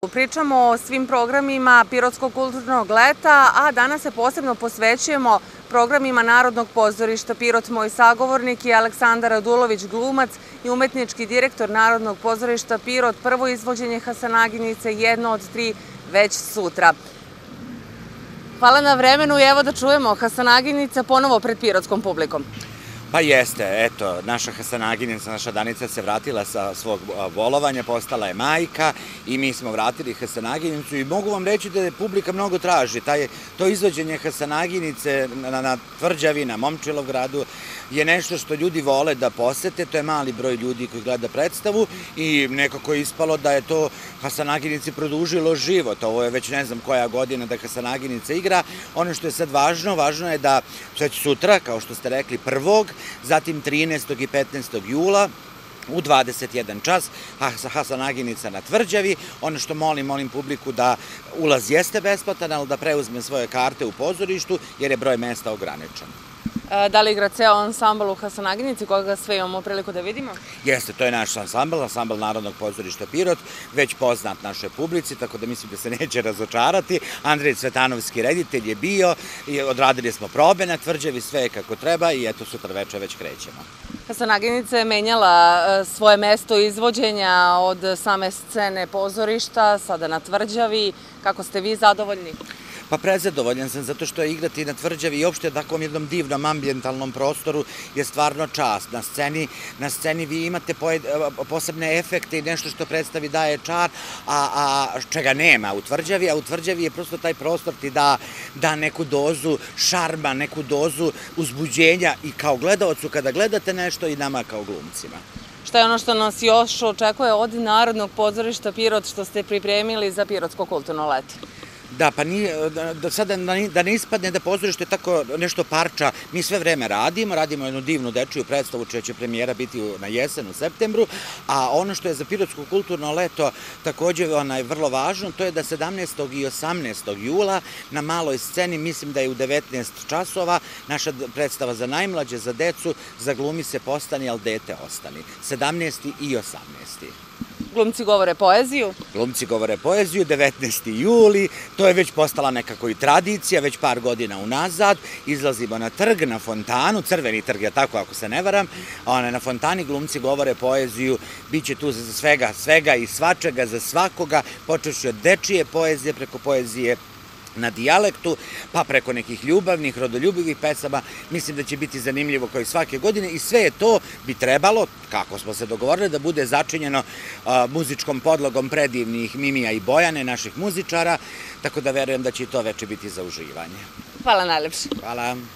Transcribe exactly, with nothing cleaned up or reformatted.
Pričamo o svim programima Pirotskog kulturnog leta, a danas se posebno posvećujemo programima Narodnog pozorišta Pirot. Moj sagovornik je Aleksandar Radulović, glumac i umetnički direktor Narodnog pozorišta Pirot. Prvo izvođenje Hasanaginice, jedno od tri, već sutra. Hvala na vremenu i evo da čujemo Hasanaginica ponovo pred pirotskom publikom. Pa jeste, eto, naša Hasanaginica, naša Danica se vratila sa svog bolovanja, postala je majka i mi smo vratili Hasanaginicu i mogu vam reći da je publika mnogo traži. To izvođenje Hasanaginice na Tvrđavi, na Momčilovgradu je nešto što ljudi vole da posete, to je mali broj ljudi koji gleda predstavu i nekako je ispalo da je to Hasanaginici produžilo život. Ovo je već ne znam koja godina da Hasanaginica igra. Ono što je sad važno, važno je da već sutra, kao što ste rekli, prvog, zatim trinaestog i petnaestog jula u dvadeset jedan čas Hasanaginica na Tvrđavi. Ono što molim, molim publiku da ulaz jeste besplatan, ali da preuzme svoje karte u pozorištu jer je broj mesta ograničen. Da li igra ceo ansambl u Hasanaginici, koga sve imamo priliku da vidimo? Jeste, to je naš ansambl, ansambl Narodnog pozorišta Pirot, već poznat našoj publici, tako da mislim da se neće razočarati. Andrej Cvetanovski reditelj je bio, odradili smo probe na Tvrđavi, sve je kako treba i eto sutra večer već krećemo. Hasanaginica je menjala svoje mesto izvođenja od same scene pozorišta, sada na Tvrđavi. Kako ste vi zadovoljni? Pa prezadovoljan sam, zato što je igrati na Tvrđavi i uopšte u takvom jednom divnom ambijentalnom prostoru je stvarno čast. Na sceni, na sceni vi imate posebne efekte i nešto što predstavi daje čar, a čega nema u Tvrđavi, a u Tvrđavi je prosto taj prostor ti da neku dozu šarma, neku dozu uzbuđenja i kao gledaocu kada gledate nešto i nama kao glumcima. Šta je ono što nas još očekuje od Narodnog pozorišta Pirot što ste pripremili za Pirotsko kulturno leto? Da, pa sada da ne ispadne da pozorište tako nešto parča, mi sve vreme radimo, radimo jednu divnu dečiju predstavu čija će premijera biti na jesen u septembru, a ono što je za Pirotsko kulturno leto takođe vrlo važno, to je da sedamnaestog i osamnaestog jula na maloj sceni, mislim da je u devetnaest časova, naša predstava za najmlađe, za decu, za glumi se postani, ali dete ostani. sedamnaesti i osamnaesti Glumci govore poeziju? Glumci govore poeziju, devetnaesti juli, to je već postala nekako i tradicija, već par godina unazad, izlazimo na trg, na fontanu, Crveni trg je tako ako se ne varam, na fontani glumci govore poeziju, bit će tu za svega, svega i svačega, za svakoga, počevši od dečije poezije, preko poezije na dijalektu, pa preko nekih ljubavnih, rodoljubivih pesama. Mislim da će biti zanimljivo kao i svake godine i sve je to bi trebalo, kako smo se dogovorili, da bude začinjeno muzičkom podlogom predivnih Mimija i Bojane, naših muzičara, tako da verujem da će i to veče biti za uživanje. Hvala najlepše. Hvala.